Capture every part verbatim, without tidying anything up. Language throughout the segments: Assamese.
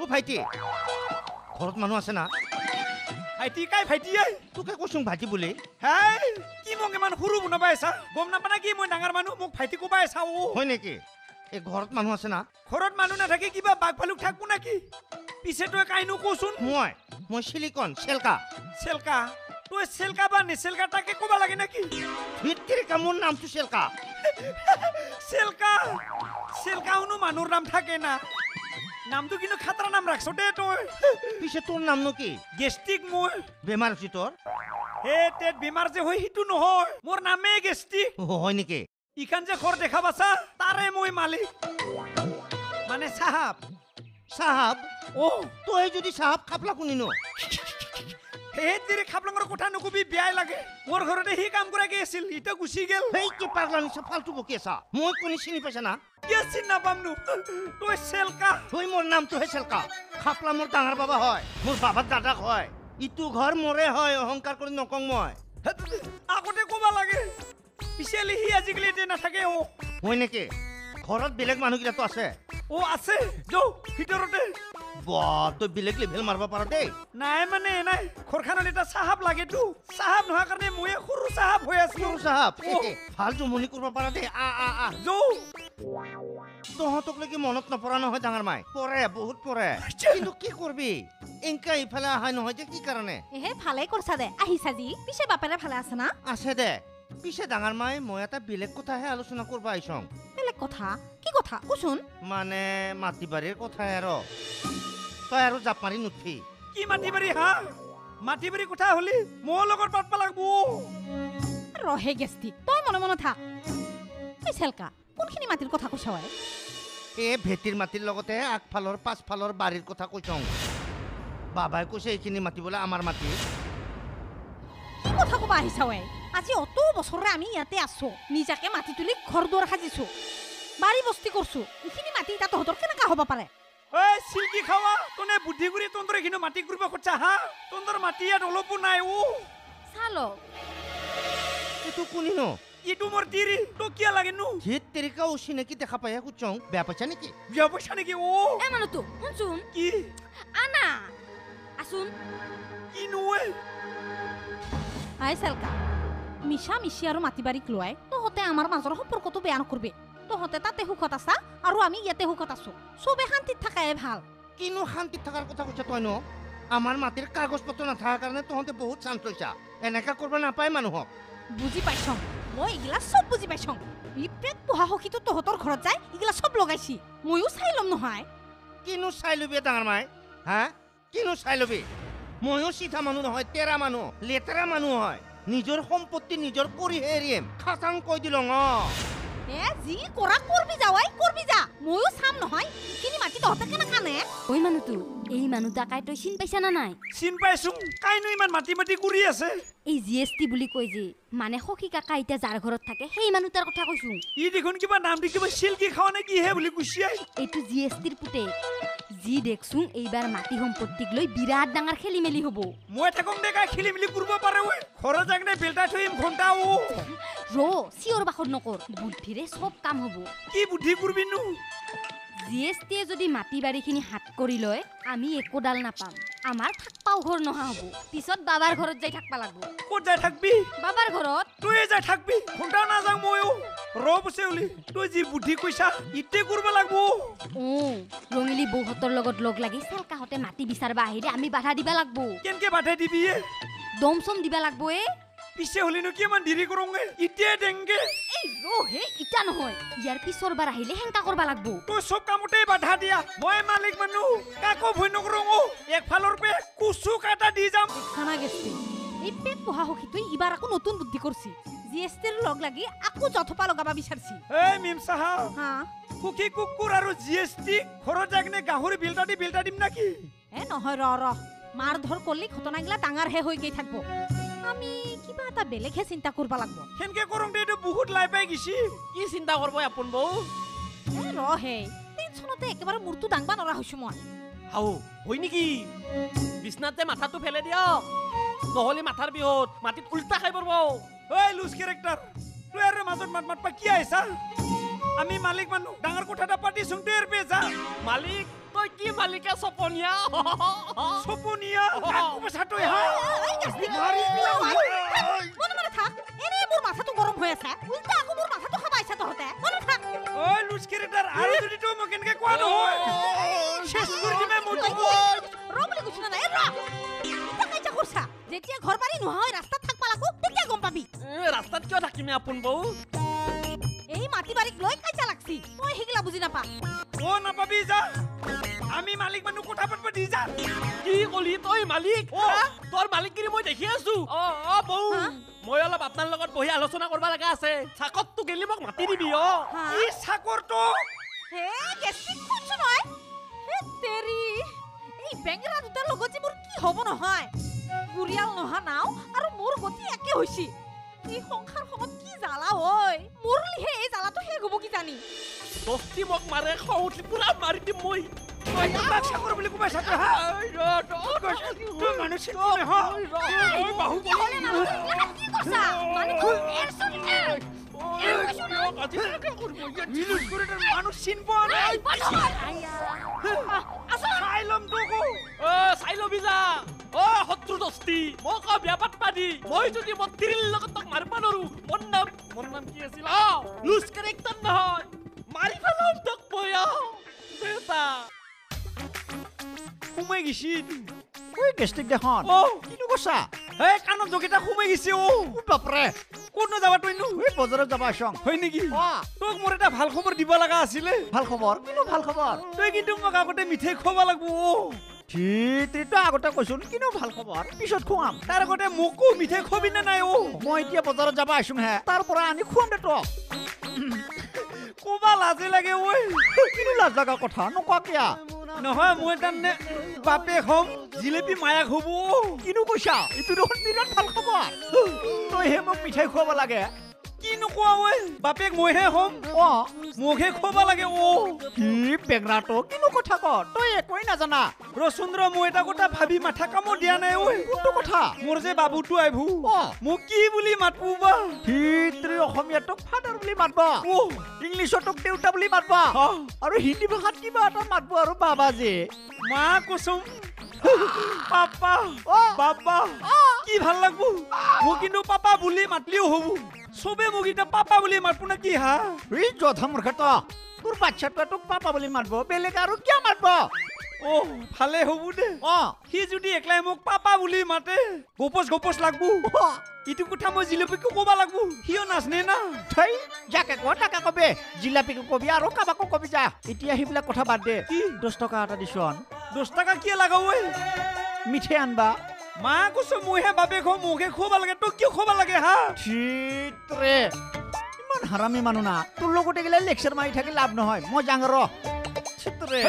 ভাইটি ঘৰত মানুহ আছে না ভাইটি কাই ভাইটি আই তোকে কৈছো ভাইটি বুলি হাই কি মোক ইমান সৰু বনাবা আছা গম নাপানা কি মই ডাঙৰ মানুহ মোক ভাইটি কোবা আছা ও হয় নেকি এই ঘৰত মানুহ আছে না ঘৰত মানুহ নাথাকে কিবা বাঘ ভালুক থাকবো নাকি পিছে তই কাইনো কচোন মই মই সিলিকন চেলকা চেলকা তই চেলকা বা নেচেলকা তাকে কোবা লাগে নাকি ভিতৰি কামৰ নামটো চেলকা চেলকা চেলকা উনো মানুহৰ নাম থাকে না নামটো কিন্তু খাতৰা নাম ৰাখছ দে তই পিছে তোৰ নামনো কি গেষ্টিক মই বেমাৰ হৈছে তোৰ হে তেত বেমাৰ যে হয় সিটো নহয় মোৰ নামে গেষ্টিক হয় নেকি ইখান যে ঘৰ দেখা পাছা তাৰে মই মালিক মানে সাহাব সাহাব ও তই যদি সাহাব খাপলা কোনিনো হে তেৰে খাপলাঙৰ কথা নকবি বেয়াই লাগে মোৰ ঘৰতে হি কাম কৰা গৈছিল ইটা গুচি গেল হেই কি পাগলা নিছ ফালতু বকি আছা মই কোনি চিনি পাইছা না কি চিনি নাপামনো তই চেলকা তই মোৰ নামটো হে চেলকা খাপলা মোৰ ডাঙৰ বাবা হয় মোৰ বাবা দাদাক হয় ইটো ঘৰ মোৰে হয় অহংকাৰ কৰি নকং মই আগতে ক'বা লাগে পিছেলি হি আজিকালি এতে নাথাকে ও হয় নেকি ঘৰত বেলেগ মানুহগিলাতো আছে ও আছে যৌ ভিতৰতে বা তই বেলেগ লেভেল মাৰবা পাৰ দেই নাই মানে নাই খৰখানত এটা চাহাব লাগেতো চাহাব নোহোৱা কাৰণে মই সৰু চাহাব হৈ আছো সৰু চাহাব ভাল জমনি কৰিব পাৰ দেই আ আ আ যৌ তহঁতক লাগি মনত নপৰা নহয় ডাঙৰ মাই পৰে বহুত পৰে কিন্তু কি কৰবি এংকা ইফালে আহাই নহয় যে কি কাৰণে এহে ভালে কৰছা দে আহিছা জি পিছে বাপেৰে ভালে আছে না আছে দে পিছে ডাঙৰ মাই মই এটা বেলেগ কথাহে আলোচনা কৰিব আহিছং বেলেগ কথা কি কথা কচোন মানে মাটি বাৰীৰ কথাই আৰু তই আৰু জাপ মাৰি নুঠি কি মাটি বাৰী হা মাটি বাৰী কথা হলি মোৰ লগত পাতবা লাগবো ৰহে গেষ্টিক তই মনে মনে থাক এই চেলকা কোনখিনি মাটিৰ কথা কৈছা ঐ এই ভেটিৰ মাটিৰ লগতে আগফালৰ পাছফালৰ বাৰীৰ কথা কৈছং বাবাই কৈছে এইখিনি মাটি বোলে আমাৰ মাটি কি কথা ক'বা আহিছা ঐ আজি অত বছৰে আমি ইয়াতে আছো নিজাকে মাটি তুলি ঘৰ দুৱাৰ সাজিছো বাৰী বস্তি কৰছো এইখিনি মাটি এটা তহঁতৰ কেনেকা হ'ব পাৰে এই সিলকি খাওয়া তোনে বুদ্ধি কৰি তন্দৰ এখিনি মাটি কৰিব খচ্ছা হা তন্দৰ মাটি ইয়াত অলপো নাই ও চালো এইটো কোনিনো ইটো মোৰ তিৰি তো কিয়া লাগে নো হেত তেৰিকা অচিনাকি দেখা পাই কুচং বেয়া পাইছা নেকি বিয়া পইচা নেকি ও এ মানুহটো শুনচোন কি আনা আসুন কি নৱে আই চেলকা মিছা মিছি আৰু মাটি বাৰীক লোৱাই তহঁতে আমাৰ মাজৰ সম্পৰ্কটো বেয়া নকৰবি তহঁতে তাতে সুখত আছা আৰু আমি ইয়াতে সুখত আছো চবে শান্তিত থাকাই ভাল কিনো শান্তিত থাকাৰ কথা কৈছা তই ন আমাৰ মাটিৰ কাগজ পত্ৰ নাথাকাৰ কাৰণে তহঁতে বহুত চান্স লৈছা এনেকা কৰিব নাপায় মানুহক বুজি পাইছং মই এগিলা সব বুজি পাইছং ই পেট পোহা হকিটো তহঁতৰ ঘৰত যায় এগিলা সব লগাইছি ময়ো চাই ল'ম নহয় কিনো চাই লবি ডাঙৰ মাই হা কিনো চাই লবি ময়ো চিধা মানুহ নহয় তেৰা মানুহ লেতেৰা মানুহ হয় নিজৰ সম্পত্তি নিজৰ কৰিহে এৰিম খাটাং কৈ দিলং অ এ জি কৰা কৰবি যাৱাই কৰবি যা ময়ো চাম নহয় কিনি মাটি তহঁতে কেনে কানে ওই মানুহটো এই মানুহটা কাই তই চিন পাইছা না নাই চিন পাইছো কাইনো ইমান মাটি মাটি কৰি আছে এই জিএসটি বুলি কয় যে মানে সখী কাকা ইটা যাৰ ঘৰত থাকে সেই মানুহটাৰ কথা কৈছো ই দেখোন কিবা নাম দি কিবা সিলকি খাওয়া নে কি হে বুলি কুছিয়াই এইটো জিএসটিৰ পুতে জি দেখছুং এইবাৰ মাটি সম্পত্তিক লৈ বিৰাট ডাঙৰ খেলি মেলি হ'ব মই থাকং দেখা খেলি মেলি কৰিব পাৰে ওই ঘৰত যাগনে বেলটা থইম ঘন্টা ও ৰ চিঞৰ বাখৰ নকৰ বুদ্ধিৰে সব কাম হ'ব কি বুদ্ধি কৰবি নো জিএসটিয়ে যদি মাটি বাৰীখিনি হাত কৰি লয় আমি একোডাল নাপাম আমাৰ থাকপাও ঘৰ নহা হ'ব পিছত বাবাৰ ঘৰত যাই থাকবা লাগব ক'ত যাই থাকবি বাবাৰ ঘৰত তুই যাই থাকবি ঘন্টা না যাং ময়ো ৰ বসে উলি তুই যি বুদ্ধি কৈছা ইতে কৰিব লাগব ও ৰঙিলি বৌহতৰ লগত লগ লাগি চেলকাহতে মাটি বিচাৰবা আহিলে আমি বাধা দিবা লাগব কেনকে বাধা দিবি দমসম দিবা লাগব এ পিছে হলিনো কি মান দেৰি কৰংগে ইতে দেংগে এই ৰ হে ইটা নহয় ইয়াৰ পিছৰ বাৰ আহিলে হেংকা কৰবা লাগব তুই সব কামতে বাধা দিয়া মই মালিক মানুহ কাকো ভয় নকৰং ও একফালৰ পে কুচু কাটা দি যাম খানা গেছতে এই পেট পোহা হকিটোই ইবাৰ আকৌ নতুন বুদ্ধি কৰছি জিএসটিৰ লগ লাগি আকৌ জথপা লগাবা বিচাৰছি এই মিম সাহাব হা কুকি কুকুৰ আৰু জিএসটি ঘৰত যাগনে গাহৰি বিলটা দি বিলটা দিম নাকি এ নহয় ৰ ৰ মাৰ ধৰ কলি ঘটনাগিলা ডাঙৰ হে হৈ গৈ থাকব আমি কিবা এটা বেলেগহে চিন্তা কৰবা লাগব হেনকে কৰং দে বহুত লাই পাই গিছি কি চিন্তা কৰব আপোন বৌ এ ৰ হে টেনচনতে একেবাৰে মূৰটো দাংবা নৰা হৈছো মই হাও হয় নেকি বিছনাতে মাথাটো ফেলে দিয়ক নহলে মাথাৰ বিহত মাটিত উল্টা খাই পৰব ঐ লুজ ক্যারেক্টার তুই আর মাজত মাত মাত পা কি আইছা আমি মালিক মানুহ ডাঙৰ কথা এটা পাতি সুংতেৰ পে যা মালিক তই কি মালিকে চপনীয়া সপনীয়া কথাটোই হা মনে মনে থাক এনে মোৰ মাথাটো গৰম হৈ আছে উল্টা আকৌ মোৰ মাথাটো খাবাইছা তহঁতে মনে থাক ঐ লুচকেৰেটাৰ আৰু যদি তই মোক কেনেকে কোৱা নহয় শেষ কৰি দিমে মইতো ৰ বুলি কৈছো না ৰ ইটা কাইজা কৰছা যেতিয়া ঘৰ বাৰী নোহোৱা হৈ ৰাস্তাত থাকবা লাগো তেতিয়া গম পাবি ৰাস্তাত কিয় থাকিমে আপোন বৌ এই মাটি বাৰীক লৈ কাইজা লাগছি মই হিগলা বুজি নাপা ও নাপাবি যা আমি মালিক মানুহ কথা পাতবা দি যা কি কলি তই মালিক তোৰ মালিকগিৰি মই দেখি আছো অ অ বৌ মই অলপ আপোনাৰ লগত বহি আলোচনা কৰিব লগা আছে চাকতটো গেলি মোক মাতি দিবি অ ই চাকৰটো হে গেছি কোনছ নহয় হে তেৰি এই বেংগৰা দুটাৰ লগত যে মোৰ কি হ'ব নহয় গুৰিয়াল নহা নাও আৰু মোৰ গতি একে হৈছি এই সংসাৰখনত কি জ্বালা হয় মোৰলিহে এই জ্বালাটো শেষ হ'ব কি জানি দস্তি মোক মাৰে খং উঠলি পুৰা মাৰি দিম মই চাকৰ বুলি কোৱা চাকৰ হা তই মানুহ চিনি হা তই বাহু হ'লে মানুহ কি কৈছা মানুহ এৰচোন এৰ মানুহ চিন পোৱা নাই চাই ল'ম তোকো অ চাই লবি যা অ শত্ৰু দস্তি মোক বেয়া পাতপা দি মই যদি মই তিৰিৰ লগত তোক মাৰিব নোৱাৰো মোৰ নাম মোৰ নাম কি আছিল অ লুজ কেৰেক্টাৰ নহয় মাৰি পেলাম তোক মই দেউতা সোমাই গেছি ঐ গেষ্টিক দেখোন অ কিনো কৈছা এই কাণত জকেইটা সোমাই গেছি অ বাপৰে ক'তনো যাবা তইনো এই বজাৰত যাবা চং হয় নেকি অ তোক মোৰ এটা ভাল খবৰ দিব লগা আছিলে ভাল খবৰ কিনো ভাল খবৰ তই কিন্তু মোক আগতে মিঠাই খুৱাব লাগিব অ ঠিকটো আগতে কৈছোন কিনো ভাল খবৰ পিছত খুৱাম তাৰ আগতে মোকো মিঠাই খুৱাবি নে নাই অ মই এতিয়া বজাৰত যাবা আছোং হে তাৰ পৰা আনি খুৱাম দে তোক ক'বা লাজে লাগে ঐ কিনো লাজ লগা কথা নকোৱা কিয়া নহয় মই তাৰমানে বাপেক হ'ম জিলেপি মায়াক হ'ব কিনো কৈছা এইটো দেখোন বিৰাট ভাল খবৰ তইহে মোক মিঠাই খুৱাব লাগে কি নোকোৱা ঐ বাপেক মইহে হ'ম অ মোকহে খুৱাব লাগে অ কি বেগৰাটো কিনো কথা ক তই একোৱেই নাজানা ৰচুন্দ্ৰ মই এটা কথা ভাবি মাথা কামো দিয়া নাই ঐ কোনটো কথা মোৰ যে বাবুটো আইভু অ মোক কি বুলি মাতবো বা ভিতৰি অসমীয়া তোক ফাদাৰ বুলি মাতবা অ ইংলিছত তোক দেউতা বুলি মাতবা অ আৰু হিন্দী ভাষাত কিবা এটা মাতব আৰু বাবাজী মা কচম পাপা অ বাবা কি ভাল লাগবো মোক কিন্তু পাপা বুলি মাতলিও হ'ব চবে মোক এতিয়া পাপা বুলি মাতবো না কি হা এই জধা মূৰ্খত তোৰ বাচ্চাটোৱে তোক পাপা বুলি মাতব বেলেগ আৰু কিয় মাতব অ ভালে হ'ব দে অ সি যদি একলাই মোক পাপা বুলি মাতে গোপচ গোপচ লাগবো ইটো কথা মই জিলেপিকো ক'বা লাগবো সিও নাচনে না থৈ যাকে ক তাকে কবি জিলাপিকো কবি আৰু কাবাকো কবি যা এতিয়া সেইবিলাক কথা বাদ দে কি দহ টকা এটা দিছোন দহ টকা কিয় লাগাব ঐ মিঠাই আনবা মা কৈছো মইহে বাপেক হওঁ মোকহে খুৱাব লাগে তোক কিয় খুৱাব লাগে হা ঠিকৰে ইমান হাৰামি মানুহ না তোৰ লগতে গেলে লেকচাৰ মাৰি থাকি লাভ নহয় মই যাং ৰ ঠিকৰে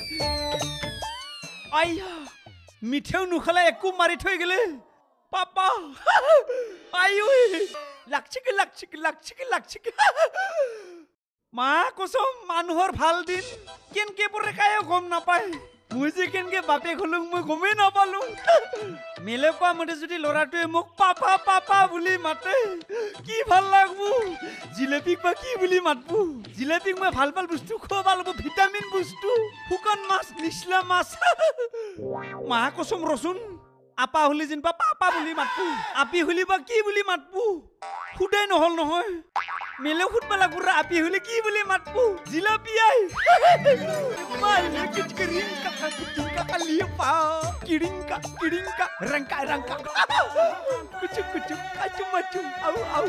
আইয়া মিঠেও নুখালে একো মাৰি থৈ গেলে পাপা আই ঐ লাগছিকি লাগছিকি লাগছিকি লাগছিকি মা কচম মানুহৰ ভাল দিন কেনকে পৰে কায়ো গম নাপায় মই যে কেনকে বাপেক হলোঁ মই গমেই নাপালোঁ মেলে কোৱা মতে যদি ল'ৰাটোৱে মোক পাপা পাপা বুলি মাতে কি ভাল লাগবো জিলেপিক বা কি বুলি মাতবো জিলেপিক মই ভাল ভাল বস্তু খুৱাব লাগিব ভিটামিন বস্তু শুকান মাছ নিচলা মাছ মা কচম ৰচোন আপা হলি যেনিবা পাপা বুলি মাতবো আপি হলি বা কি বুলি মাতবো সুদাই নহল নহয় মেলে সুধবা লাগবো আপি হলি কি বুলি মাতবো জিলাপি আই মাইলে কিচকিৰিং কাকা কিচিংকা কালিয়ে পা কিৰিংকা কিৰিংকা ৰংকা ৰংকা কুচু কুচু কাচু মাচু আউ আউ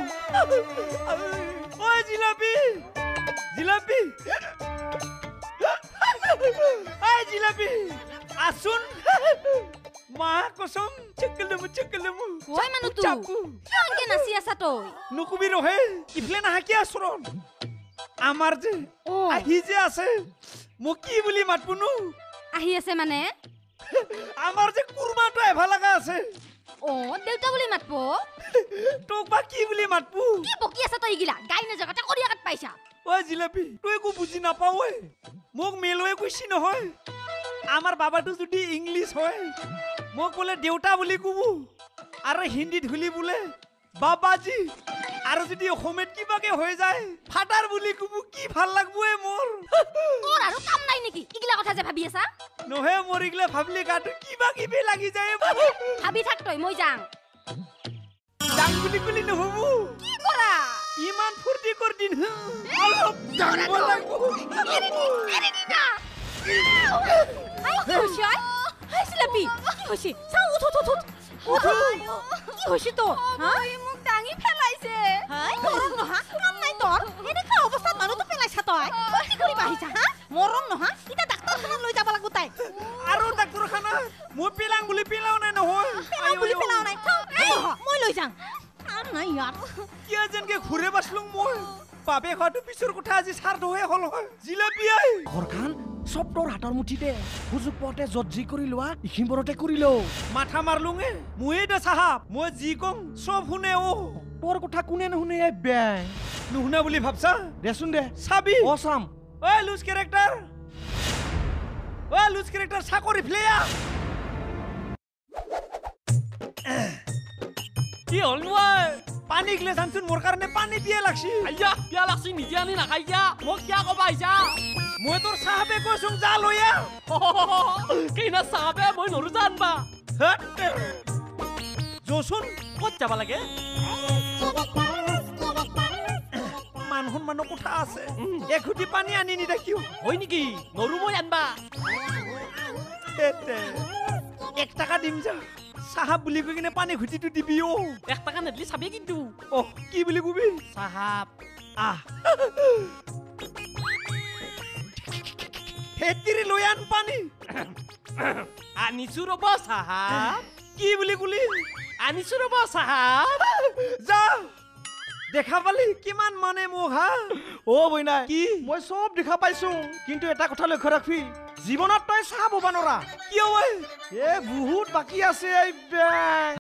ঐ জিলাপি জিলাপি আই জিলাপি আসুন মা কসম চকলমু চকলমু ওই মানুহ তু কিয়কে নাচি আছা তই নকবি ৰহে ইফলে নাহাকি আচৰণ আমাৰ যে অ আহি যে আছে মোক কি বুলি মাতবুনো আহি আছে মানে আমাৰ যে কুৰমাটো এভা লাগা আছে অ দেউতা বুলি মাতব তোক বা কি বুলি মাতবু কি বকি আছা তই ইগিলা গাই না জগতে কৰিয়া কাট পাইছা ঐ জিলাপি তই একো বুজি নাপাও ঐ মোক মেলুৱে কৈছি নহয় আমাৰ বাবাটো যদি ইংলিছ হয় মোক বোলে দেউতা বুলি কবু আৰু হিন্দীত হুলি বোলে বাবাজি আৰু যদি অসমীয়াত কিবাকে হৈ যায় ফাদাৰ বুলি কবু কি ভাল লাগবো এ মোৰ তোৰ আৰু কাম নাই নেকি ইগিলা কথা কথা যে ভাবি আছা নহে মৰি গলে ভাবলি গাটো কিবা কিবি লাগি যায় ভাবি থাক তই মই যাং যাং বুলি কলি নহব কি কৰা ইমান ফূৰ্তি কৰ দিন অলপ যাংব লাগব আই কি হৈছে হাই চিলাপি কি হৈছে চাও উঠ উঠ উঠ উঠ কি হৈছে তো হা মোক দাঙি ফেলাইছে হাই মৰম নহা কাম নাই তোৰ এনেকা অৱস্থাত মানুহটো পেলাইছা তই কি কৰিবা আহিছা হা মৰম নহা ইটা ডাক্তৰখানাত লৈ যাব লাগিব তাই আৰু ডাক্তৰখানা মই পিলাং বুলি পিলাও নাই নহয় পেলাও বুলি পেলাও নাই মই লৈ যাম আৰু নাই ইয়াৰ কিয় যেনকে ঘূৰে বাছলুং মই বাবে খোৱাটো পিছৰ কথা আজি চাৰ্ট হৈ হ'ল হয় জিলাপি আই ঘৰখান সব তোৰ হাতৰ মুঠিতে সুযোগ পতে যত যি কৰি লোৱা ইখিমবৰতে কৰি লও মাথা মাৰলুঙে ময়ে দে চাহাব মই যি কম চব শুনে অ তোৰ কথা কোনে নুশুনে এই বেং নুশুনা বুলি ভাবছা দেচোন দে চাবি অ চাম ঐ লুজ কেৰেক্টাৰ ঐ লুজ কেৰেক্টাৰ চাকৰি ফ্লেয়া কি হ'ল মই পানী গিলে চানচোন মোৰ কাৰণে পানী পিয়ে লাগছি আইয়া পিয়া লাগছি নিজে আনি নাখাইয়া মোক কিয়া কবা আহিছা মই তোৰ চাহাবে কৈছোং যা লৈ আহ কিনা চাহাবে মই নৰো জানবা যচোন ক'ত যাবা লাগে মান সন্মানৰ কথা আছে এখুটি পানী আনি নিদাকিও হয় নেকি নৰো মই আনবা এক টাকা দিম যা চাহাব বুলি কৈ কিনে পানী ঘুটিটো দিবি অ এক টাকা নেদলি চাবি কিন্তু অ কি বুলি কবি চাহাব আহ হেতিৰি লৈ আন পানী আনিছো ৰব চাহাব কি বুলি কলি আনিছো ৰব চাহাব যা দেখা পালি কিমান মানে মোক হা অ বইনাই কি মই সব দেখা পাইছো কিন্তু এটা কথা লক্ষ্য ৰাখবি জীৱনত তই চাহ ববা নৰা কিয় ঐ এ বহুত বাকী আছে এই বেং